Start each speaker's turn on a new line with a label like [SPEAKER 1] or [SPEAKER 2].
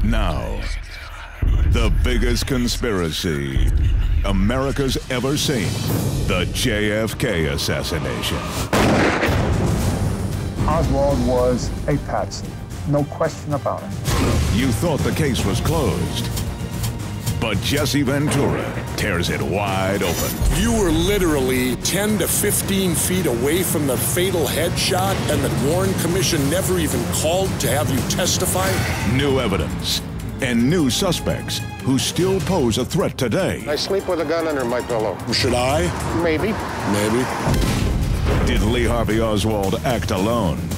[SPEAKER 1] Now, the biggest conspiracy America's ever seen. The JFK Assassination.
[SPEAKER 2] Oswald was a patsy. No question about it.
[SPEAKER 1] You thought the case was closed, but Jesse Ventura tears it wide open.
[SPEAKER 3] You were literally 10 to 15 feet away from the fatal headshot, and the Warren Commission never even called to have you testify?
[SPEAKER 1] New evidence and new suspects who still pose a threat today.
[SPEAKER 4] I sleep with a gun under my pillow.
[SPEAKER 3] Should I?
[SPEAKER 4] Maybe.
[SPEAKER 3] Maybe.
[SPEAKER 1] Did Lee Harvey Oswald act alone?